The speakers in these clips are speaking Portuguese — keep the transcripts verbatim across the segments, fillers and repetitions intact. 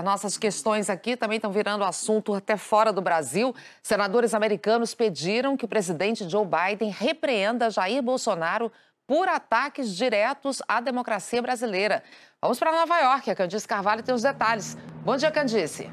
nossas questões aqui também estão virando assunto até fora do Brasil. Senadores americanos pediram que o presidente Joe Biden repreenda Jair Bolsonaro por ataques diretos à democracia brasileira. Vamos para Nova York, a Candice Carvalho tem os detalhes. Bom dia, Candice.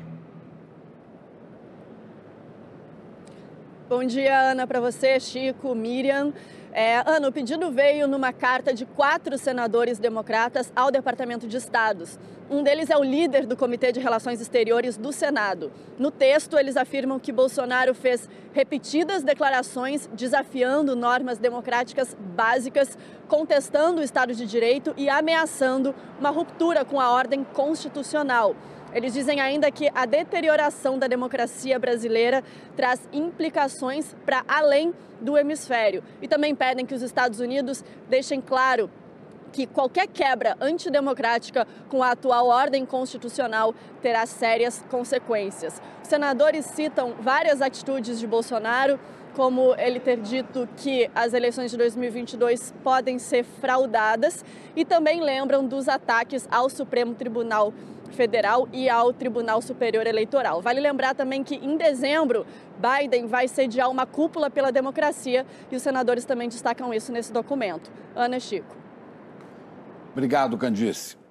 Bom dia, Ana, para você, Chico, Miriam. É, Ana, o pedido veio numa carta de quatro senadores democratas ao Departamento de Estados. Um deles é o líder do Comitê de Relações Exteriores do Senado. No texto, eles afirmam que Bolsonaro fez repetidas declarações desafiando normas democráticas básicas, contestando o Estado de Direito e ameaçando uma ruptura com a ordem constitucional. Eles dizem ainda que a deterioração da democracia brasileira traz implicações para além do hemisfério. E também pedem que os Estados Unidos deixem claro que qualquer quebra antidemocrática com a atual ordem constitucional terá sérias consequências. Os senadores citam várias atitudes de Bolsonaro, como ele ter dito que as eleições de dois mil e vinte e dois podem ser fraudadas, e também lembram dos ataques ao Supremo Tribunal Federal e ao Tribunal Superior Eleitoral. Vale lembrar também que em dezembro, Biden vai sediar uma cúpula pela democracia e os senadores também destacam isso nesse documento. Ana, Chico. Obrigado, Candice.